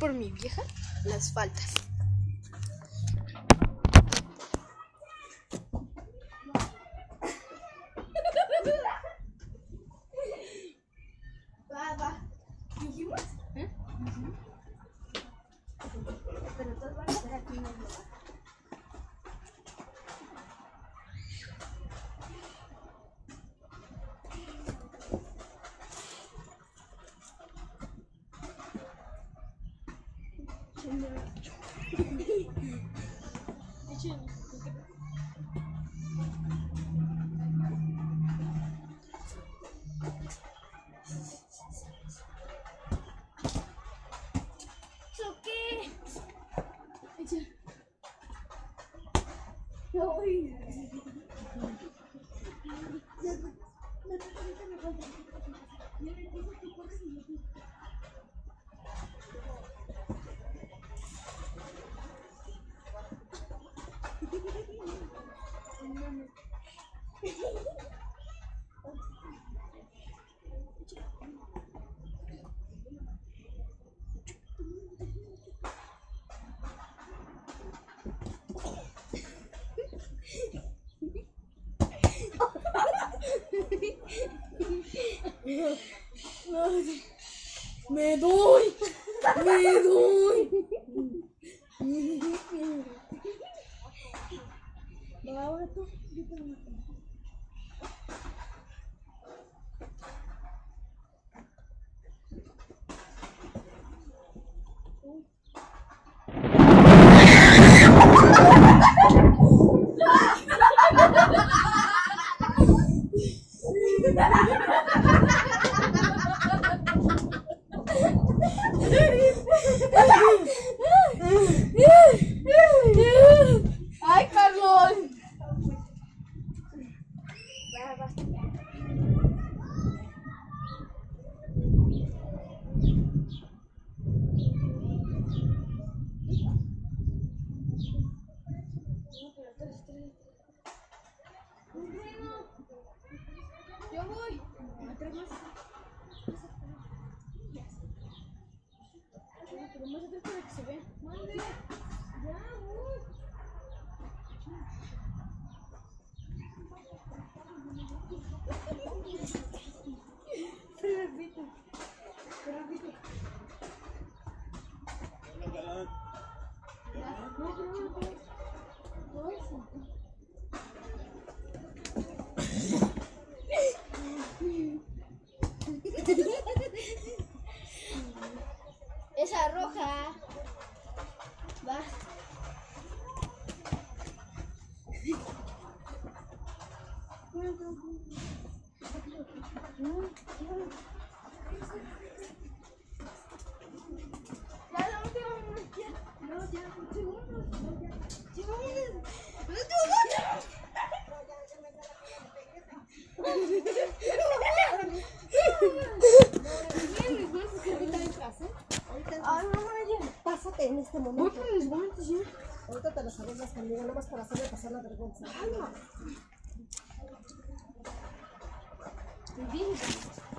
por mi vieja las faltas. Va. ¿Dijimos? Pero todos van a estar aquí en el lugar. Me doy. Ahora tú. ¡Ay, Carlos! Yo voy. Atrás más. Pero más atrás para que se vea. Mande. Ya voy. Esa roja. Va. Ya, la última vez. No, ya, segundos. No, ya. Sí, vámonos. Ay, mamá, ya. Pásate en este momento. Voy por mis guantes ya. Ahorita te los arreglas conmigo, nada más para hacerle pasar la vergüenza. Bien.